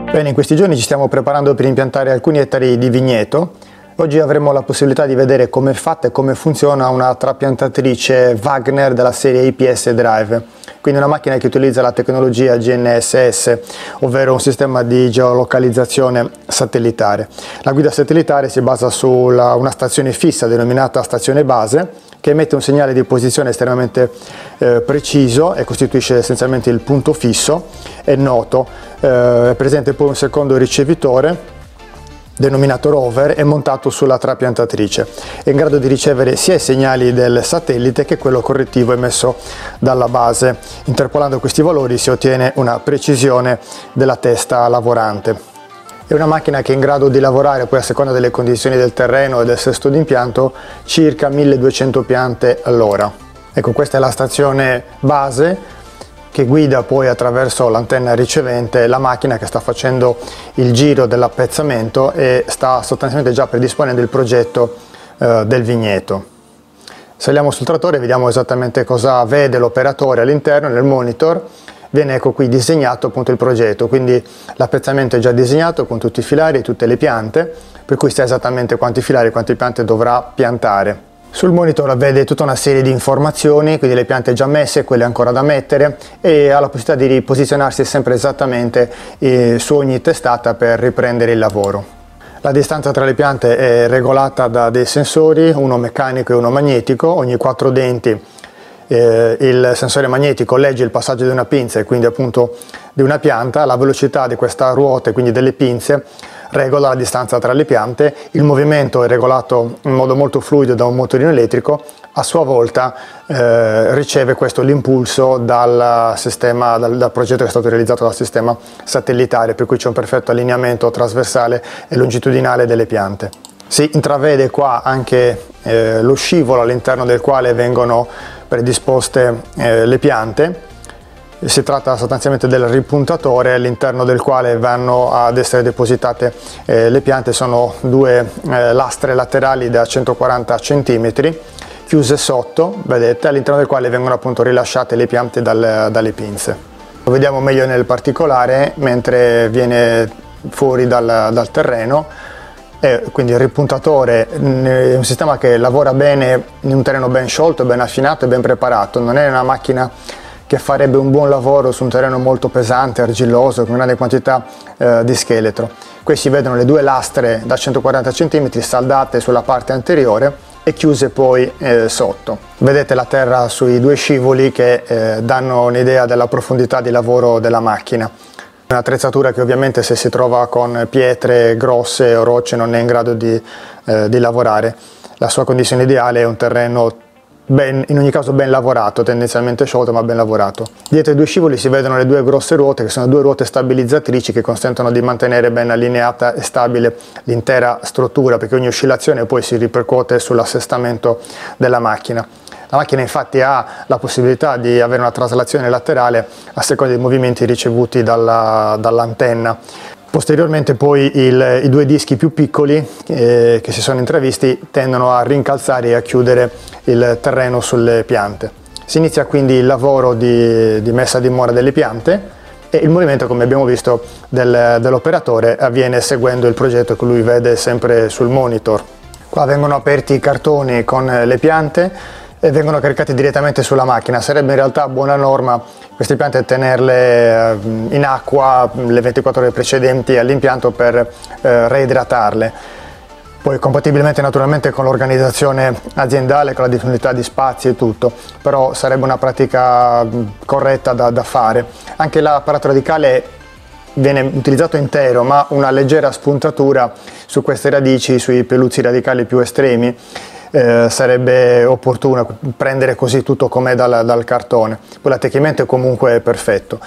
Bene, in questi giorni ci stiamo preparando per impiantare alcuni ettari di vigneto. Oggi avremo la possibilità di vedere come è fatta e come funziona una trapiantatrice Wagner della serie IPS Drive, quindi una macchina che utilizza la tecnologia GNSS, ovvero un sistema di geolocalizzazione satellitare. La guida satellitare si basa su una stazione fissa denominata stazione base, che emette un segnale di posizione estremamente preciso e costituisce essenzialmente il punto fisso e noto. È presente poi un secondo ricevitore denominato rover e montato sulla trapiantatrice. È in grado di ricevere sia i segnali del satellite che quello correttivo emesso dalla base. Interpolando questi valori si ottiene una precisione della testa lavorante. È una macchina che è in grado di lavorare, poi a seconda delle condizioni del terreno e del sesto d'impianto, circa 1200 piante all'ora. Ecco, questa è la stazione base che guida poi attraverso l'antenna ricevente la macchina che sta facendo il giro dell'appezzamento e sta sostanzialmente già predisponendo il progetto del vigneto. Saliamo sul trattore e vediamo esattamente cosa vede l'operatore all'interno. Nel monitor viene, ecco qui, disegnato appunto il progetto, quindi l'appezzamento è già disegnato con tutti i filari e tutte le piante, per cui sa esattamente quanti filari e quante piante dovrà piantare. Sul monitor vede tutta una serie di informazioni, quindi le piante già messe, quelle ancora da mettere, e ha la possibilità di riposizionarsi sempre esattamente su ogni testata per riprendere il lavoro. La distanza tra le piante è regolata da dei sensori, uno meccanico e uno magnetico. Ogni 4 denti il sensore magnetico legge il passaggio di una pinza e quindi appunto di una pianta. La velocità di questa ruota e quindi delle pinze regola la distanza tra le piante. Il movimento è regolato in modo molto fluido da un motorino elettrico. A sua volta riceve questo l'impulso dal progetto che è stato realizzato dal sistema satellitare, per cui c'è un perfetto allineamento trasversale e longitudinale delle piante. Si intravede qua anche lo scivolo all'interno del quale vengono predisposte le piante. Si tratta sostanzialmente del ripuntatore all'interno del quale vanno ad essere depositate le piante. Sono due lastre laterali da 140 cm chiuse sotto, vedete, all'interno del quale vengono appunto rilasciate le piante dalle pinze. Lo vediamo meglio nel particolare mentre viene fuori dal terreno. Quindi il ripuntatore è un sistema che lavora bene in un terreno ben sciolto, ben affinato e ben preparato. Non è una macchina che farebbe un buon lavoro su un terreno molto pesante, argilloso, con grande quantità di scheletro. Qui si vedono le due lastre da 140 cm saldate sulla parte anteriore e chiuse poi sotto. Vedete la terra sui due scivoli che danno un'idea della profondità di lavoro della macchina. Un'attrezzatura che ovviamente, se si trova con pietre grosse o rocce, non è in grado di lavorare. La sua condizione ideale è un terreno in ogni caso ben lavorato, tendenzialmente sciolto ma ben lavorato. Dietro i due scivoli si vedono le due grosse ruote, che sono due ruote stabilizzatrici che consentono di mantenere ben allineata e stabile l'intera struttura, perché ogni oscillazione poi si ripercuote sull'assestamento della macchina. La macchina infatti ha la possibilità di avere una traslazione laterale a seconda dei movimenti ricevuti dall'antenna. Posteriormente poi i due dischi più piccoli che si sono intravisti tendono a rincalzare e a chiudere il terreno sulle piante. Si inizia quindi il lavoro di messa a dimora delle piante e il movimento, come abbiamo visto, dell'operatore avviene seguendo il progetto che lui vede sempre sul monitor. Qua vengono aperti i cartoni con le piante e vengono caricati direttamente sulla macchina. Sarebbe in realtà buona norma queste piante tenerle in acqua le 24 ore precedenti all'impianto per reidratarle. Poi compatibilmente naturalmente con l'organizzazione aziendale, con la disponibilità di spazi e tutto, però sarebbe una pratica corretta da fare. Anche l'apparato radicale viene utilizzato intero, ma una leggera spuntatura su queste radici, sui peluzzi radicali più estremi, sarebbe opportuno prendere così tutto com'è dal cartone. Poi l'attecchimento è comunque perfetto.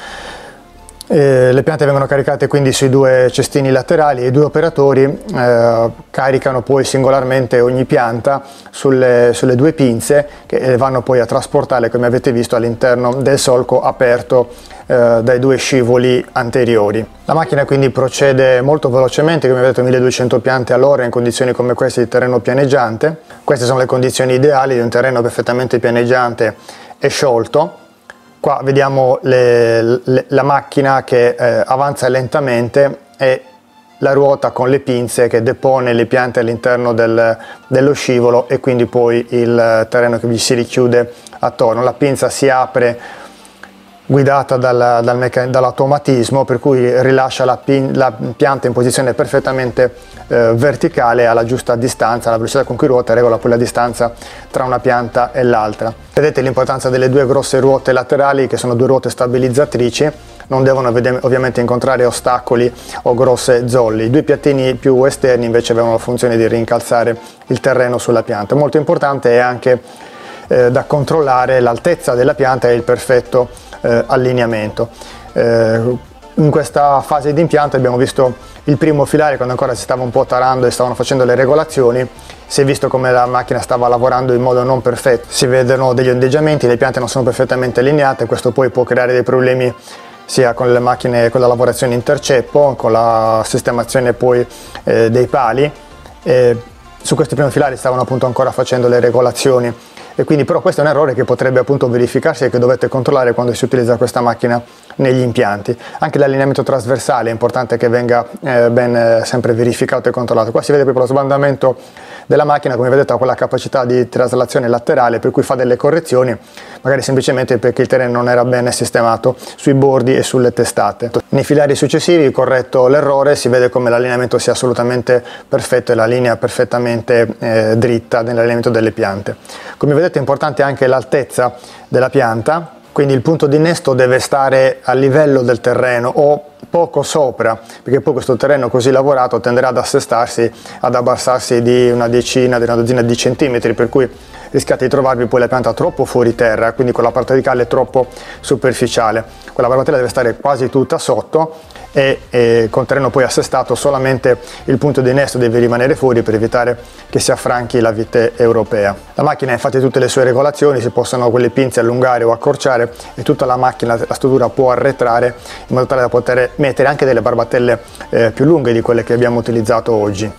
Le piante vengono caricate quindi sui due cestini laterali e i due operatori caricano poi singolarmente ogni pianta sulle due pinze che vanno poi a trasportarle, come avete visto, all'interno del solco aperto dai due scivoli anteriori. La macchina quindi procede molto velocemente, come vedete 1200 piante all'ora in condizioni come queste di terreno pianeggiante. Queste sono le condizioni ideali di un terreno perfettamente pianeggiante e sciolto. Qua vediamo la macchina che avanza lentamente e la ruota con le pinze che depone le piante all'interno dello scivolo e quindi poi il terreno che vi si richiude attorno. La pinza si apre guidata dall'automatismo, per cui rilascia la pianta in posizione perfettamente verticale alla giusta distanza, alla velocità con cui ruota, e regola poi la distanza tra una pianta e l'altra. Vedete l'importanza delle due grosse ruote laterali, che sono due ruote stabilizzatrici, non devono ovviamente incontrare ostacoli o grosse zolli. I due piattini più esterni invece avevano la funzione di rincalzare il terreno sulla pianta. Molto importante è anche da controllare l'altezza della pianta e il perfetto allineamento. In questa fase di impianto abbiamo visto il primo filare, quando ancora si stava un po' tarando e stavano facendo le regolazioni. Si è visto come la macchina stava lavorando in modo non perfetto, si vedono degli ondeggiamenti, le piante non sono perfettamente allineate, questo poi può creare dei problemi sia con le macchine, con la lavorazione in interceppo, con la sistemazione poi dei pali. Su questi primi filari stavano appunto ancora facendo le regolazioni, e quindi però questo è un errore che potrebbe appunto verificarsi e che dovete controllare quando si utilizza questa macchina negli impianti. Anche l'allineamento trasversale è importante che venga ben sempre verificato e controllato. Qua si vede proprio lo sbandamento della macchina, come vedete ha quella capacità di traslazione laterale, per cui fa delle correzioni, magari semplicemente perché il terreno non era ben sistemato sui bordi e sulle testate. Nei filari successivi, corretto l'errore, si vede come l'allineamento sia assolutamente perfetto e la linea perfettamente dritta nell'allineamento delle piante. Come vedete è importante anche l'altezza della pianta, quindi il punto di innesto deve stare a livello del terreno o poco sopra, perché poi questo terreno così lavorato tenderà ad assestarsi, ad abbassarsi di una dozzina di centimetri, per cui rischiate di trovarvi poi la pianta troppo fuori terra, quindi con la parte radicale troppo superficiale. Quella barbatella deve stare quasi tutta sotto e con terreno poi assestato solamente il punto di innesto deve rimanere fuori per evitare che si affranchi la vite europea. La macchina ha infatti tutte le sue regolazioni, si possono quelle pinze allungare o accorciare e tutta la macchina, la struttura può arretrare in modo tale da poter mettere anche delle barbatelle più lunghe di quelle che abbiamo utilizzato oggi.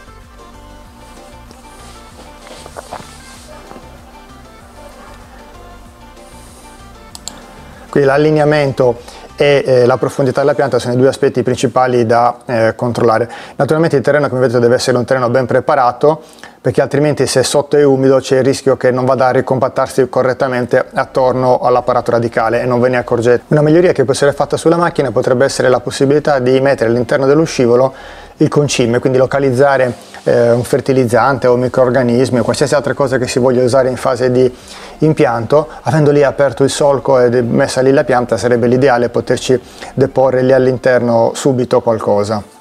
Quindi l'allineamento e la profondità della pianta sono i due aspetti principali da controllare. Naturalmente il terreno, come vedete, deve essere un terreno ben preparato, perché altrimenti se sotto è umido c'è il rischio che non vada a ricompattarsi correttamente attorno all'apparato radicale e non ve ne accorgete. Una miglioria che può essere fatta sulla macchina potrebbe essere la possibilità di mettere all'interno dello scivolo il concime, quindi localizzare un fertilizzante o microrganismi o qualsiasi altra cosa che si voglia usare in fase di impianto. Avendo lì aperto il solco e messa lì la pianta, sarebbe l'ideale poterci deporre lì all'interno subito qualcosa.